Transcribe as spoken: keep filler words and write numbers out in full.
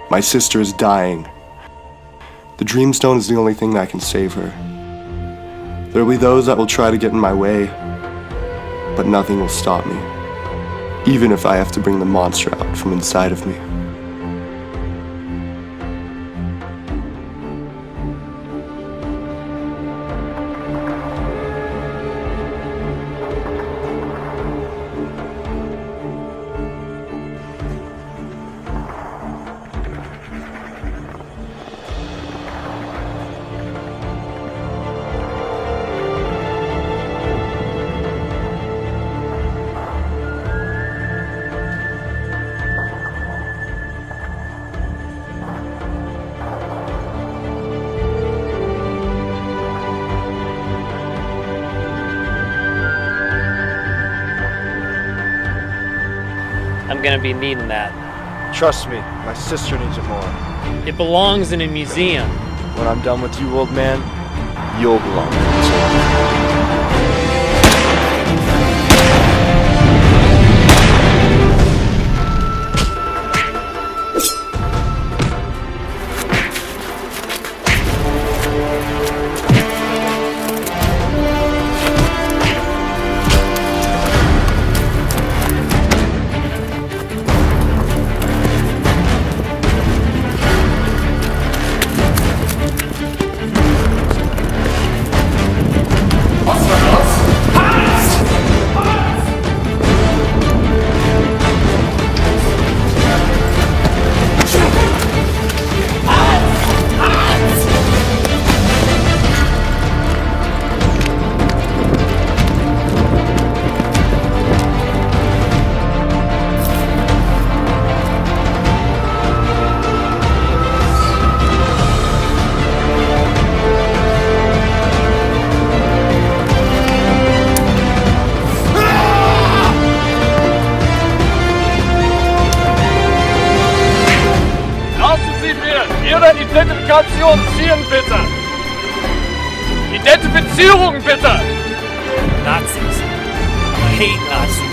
My sister is dying. The Dreamstone is the only thing that can save her. There will be those that will try to get in my way, but nothing will stop me, even if I have to bring the monster out from inside of me. I'm gonna be needing that. Trust me, my sister needs it more. It belongs in a museum. When I'm done with you, old man, you'll belong in a museum. Identifikation ziehen, bitte! Identifizierung, bitte! Nazis. I hate Nazis.